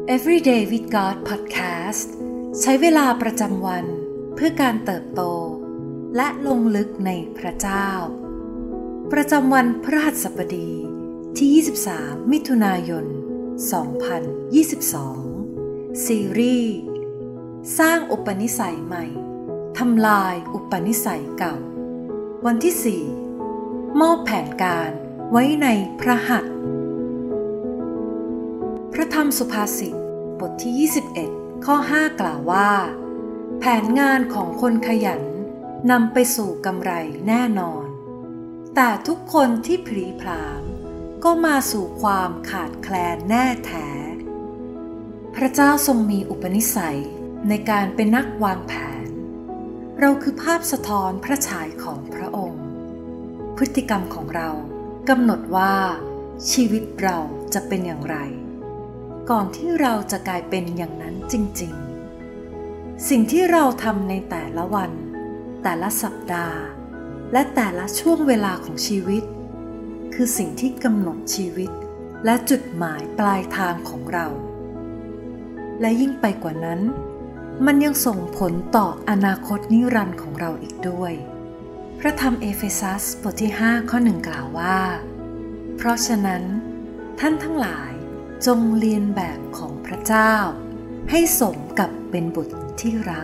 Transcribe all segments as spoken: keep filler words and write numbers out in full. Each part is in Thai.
Everyday with God Podcast ใช้เวลาประจำวันเพื่อการเติบโตและลงลึกในพระเจ้าประจำวันพฤหัสบดีที่ยี่สิบสามมิถุนายนสองพันยี่สิบสองซีรีส์สร้างอุปนิสัยใหม่ทำลายอุปนิสัยเก่าวันที่สี่มอบแผนการไว้ในพระหัตถ์พระธรรมสุภาษิตบทที่ยี่สิบเอ็ดข้อห้ากล่าวว่าแผนงานของคนขยันนำไปสู่กำไรแน่นอนแต่ทุกคนที่ผลีผลามก็มาสู่ความขาดแคลนแน่แท้พระเจ้าทรงมีอุปนิสัยในการเป็นนักวางแผนเราคือภาพสะท้อนพระฉายของพระองค์พฤติกรรมของเรากำหนดว่าชีวิตเราจะเป็นอย่างไรก่อนที่เราจะกลายเป็นอย่างนั้นจริงๆสิ่งที่เราทำในแต่ละวันแต่ละสัปดาห์และแต่ละช่วงเวลาของชีวิตคือสิ่งที่กำหนดชีวิตและจุดหมายปลายทางของเราและยิ่งไปกว่านั้นมันยังส่งผลต่ออนาคตนิรันดร์ของเราอีกด้วยพระธรรมเอเฟซัสบทที่ห้าข้อหนึ่งกล่าวว่าเพราะฉะนั้นท่านทั้งหลายจงเรียนแบบของพระเจ้าให้สมกับเป็นบุตรที่รัก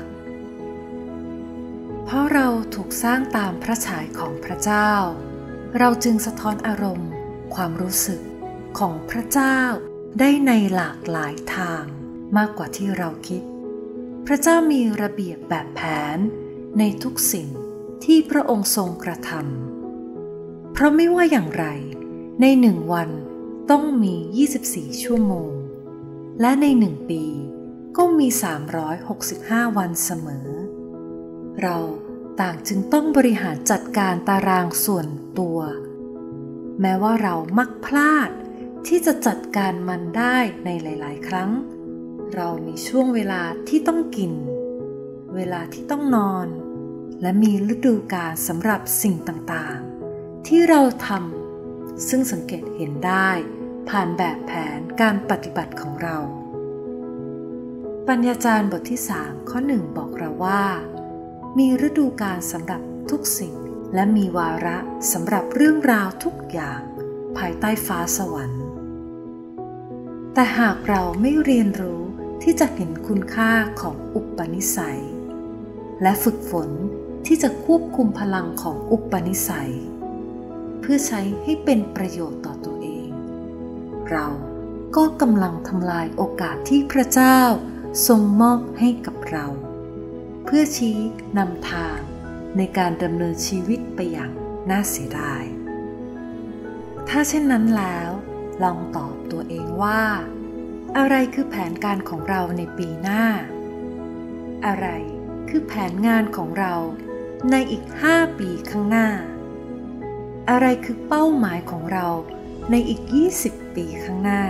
เพราะเราถูกสร้างตามพระฉายของพระเจ้าเราจึงสะท้อนอารมณ์ความรู้สึกของพระเจ้าได้ในหลากหลายทางมากกว่าที่เราคิดพระเจ้ามีระเบียบแบบแผนในทุกสิ่งที่พระองค์ทรงกระทำเพราะไม่ว่าอย่างไรในหนึ่งวันต้องมียี่สิบสี่ชั่วโมงและในหนึ่งปีก็มีสามร้อยหกสิบห้าวันเสมอเราต่างจึงต้องบริหารจัดการตารางส่วนตัวแม้ว่าเรามักพลาดที่จะจัดการมันได้ในหลายๆครั้งเรามีช่วงเวลาที่ต้องกินเวลาที่ต้องนอนและมีฤดูกาลสำหรับสิ่งต่างๆที่เราทำซึ่งสังเกตเห็นได้ผ่านแบบแผนการปฏิบัติของเราปัญญาจารย์บทที่สามข้อหนึ่งบอกเราว่ามีฤดูกาลสำหรับทุกสิ่งและมีวาระสำหรับเรื่องราวทุกอย่างภายใต้ฟ้าสวรรค์แต่หากเราไม่เรียนรู้ที่จะเห็นคุณค่าของอุปนิสัยและฝึกฝนที่จะควบคุมพลังของอุปนิสัยเพื่อใช้ให้เป็นประโยชน์ต่อตัวเองเราก็กำลังทำลายโอกาสที่พระเจ้าทรงมอบให้กับเราเพื่อชี้นำทางในการดำเนินชีวิตไปอย่างน่าเสียดายถ้าเช่นนั้นแล้วลองตอบตัวเองว่าอะไรคือแผนการของเราในปีหน้าอะไรคือแผนงานของเราในอีกห้าปีข้างหน้าอะไรคือเป้าหมายของเราในอีกยี่สิบปีข้างหน้า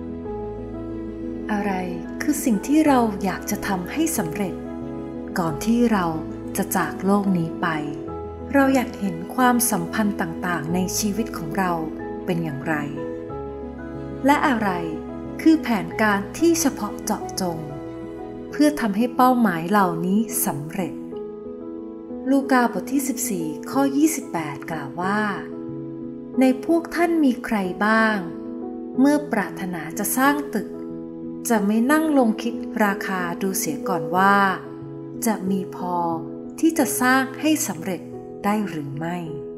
อะไรคือสิ่งที่เราอยากจะทำให้สำเร็จก่อนที่เราจะจากโลกนี้ไปเราอยากเห็นความสัมพันธ์ต่างๆในชีวิตของเราเป็นอย่างไรและอะไรคือแผนการที่เฉพาะเจาะจงเพื่อทำให้เป้าหมายเหล่านี้สำเร็จลูกาบทที่สิบสี่ข้อยี่สิบแปดกล่าวว่าในพวกท่านมีใครบ้างเมื่อปรารถนาจะสร้างตึกจะไม่นั่งลงคิดราคาดูเสียก่อนว่าจะมีพอที่จะสร้างให้สำเร็จได้หรือไม่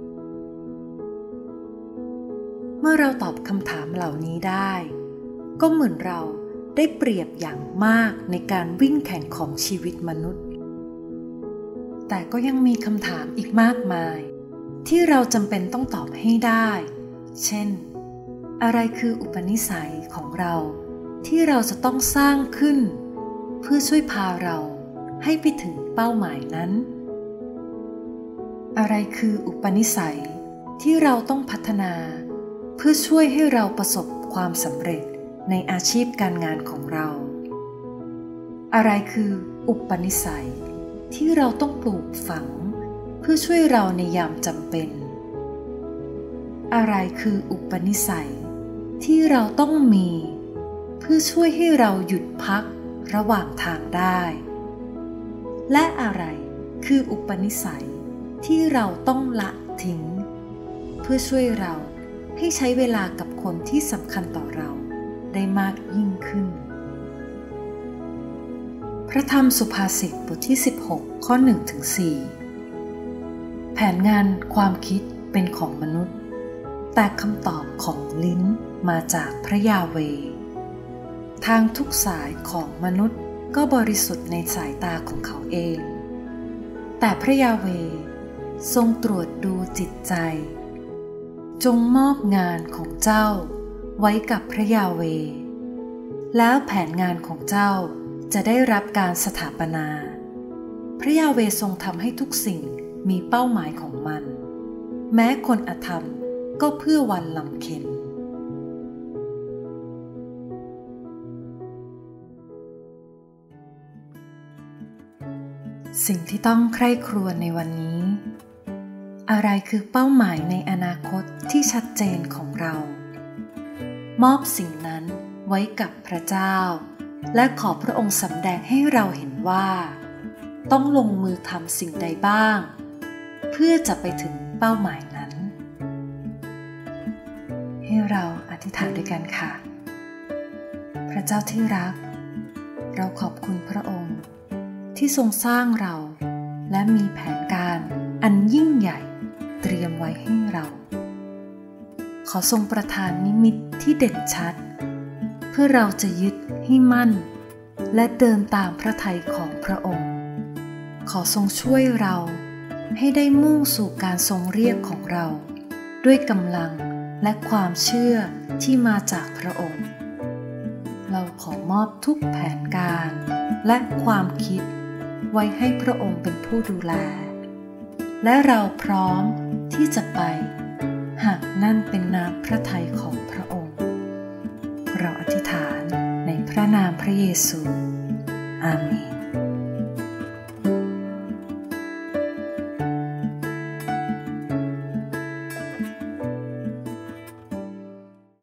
เมื่อเราตอบคำถามเหล่านี้ได้ก็เหมือนเราได้เปรียบอย่างมากในการวิ่งแข่งของชีวิตมนุษย์แต่ก็ยังมีคำถามอีกมากมายที่เราจำเป็นต้องตอบให้ได้เช่นอะไรคืออุปนิสัยของเราที่เราจะต้องสร้างขึ้นเพื่อช่วยพาเราให้ไปถึงเป้าหมายนั้นอะไรคืออุปนิสัยที่เราต้องพัฒนาเพื่อช่วยให้เราประสบความสำเร็จในอาชีพการงานของเราอะไรคืออุปนิสัยที่เราต้องปลูกฝังเพื่อช่วยเราในยามจำเป็นอะไรคืออุปนิสัยที่เราต้องมีเพื่อพื่อช่วยให้เราหยุดพักระหว่างทางได้และอะไรคืออุปนิสัยที่เราต้องละทิ้งเพื่อช่วยเราให้ใช้เวลากับคนที่สำคัญต่อเราได้มากยิ่งขึ้นพระธรรมสุภาษิตบทที่สิบหกข้อ หนึ่งถึงสี่ แผนงานความคิดเป็นของมนุษย์แต่คำตอบของลิ้นมาจากพระยาห์เวห์ทางทุกสายของมนุษย์ก็บริสุทธิ์ในสายตาของเขาเองแต่พระยาห์เวห์ทรงตรวจดูจิตใจจงมอบงานของเจ้าไว้กับพระยาห์เวห์แล้วแผนงานของเจ้าจะได้รับการสถาปนาพระยาห์เวห์ทรงทำให้ทุกสิ่งมีเป้าหมายของมันแม้คนอธรรมก็เพื่อวันลำเค็ญสิ่งที่ต้องใคร่ครวญในวันนี้อะไรคือเป้าหมายในอนาคตที่ชัดเจนของเรามอบสิ่งนั้นไว้กับพระเจ้าและขอพระองค์สำแดงให้เราเห็นว่าต้องลงมือทำสิ่งใดบ้างเพื่อจะไปถึงเป้าหมายนั้นให้เราอธิษฐานด้วยกันค่ะพระเจ้าที่รักเราขอบคุณพระองค์ที่ทรงสร้างเราและมีแผนการอันยิ่งใหญ่เตรียมไว้ให้เราขอทรงประทานนิมิตที่เด่นชัดเพื่อเราจะยึดให้มั่นและเดินตามพระทัยของพระองค์ขอทรงช่วยเราให้ได้มุ่งสู่การทรงเรียกของเราด้วยกำลังและความเชื่อที่มาจากพระองค์เราขอมอบทุกแผนการและความคิดไว้ให้พระองค์เป็นผู้ดูแลและเราพร้อมที่จะไปหากนั่นเป็นน้ำพระทัยของพระองค์เราอธิษฐานในพระนามพระเยซูอาเมน